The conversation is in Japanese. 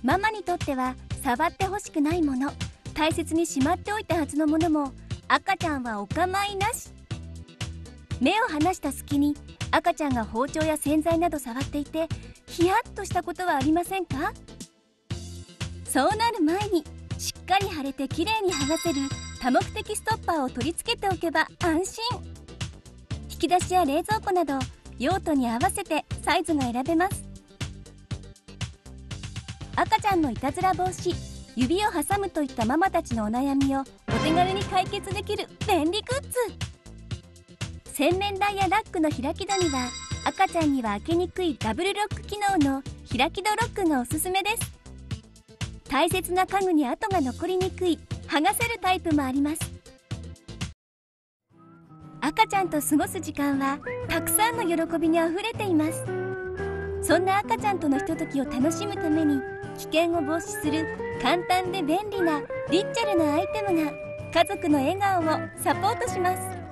ママにとっては触ってほしくないもの、大切にしまっておいたはずのものも赤ちゃんはお構いなし。目を離した隙に赤ちゃんが包丁や洗剤など触っていてヒヤッとしたことはありませんか？そうなる前にしっかり貼れてきれいに剥がせる多目的ストッパーを取り付けておけば安心。引き出しや冷蔵庫など用途に合わせてサイズが選べます。赤ちゃんのいたずら防止、指を挟むといったママたちのお悩みをお手軽に解決できる便利グッズ。洗面台やラックの開き戸には赤ちゃんには開けにくいダブルロック機能の開き戸ロックがおすすめです。大切な家具に跡が残りにくい剥がせるタイプもあります。赤ちゃんと過ごす時間はたくさんの喜びにあふれています。そんな赤ちゃんとのひとときを楽しむために危険を防止する簡単で便利なリッチェルなアイテムが家族の笑顔をサポートします。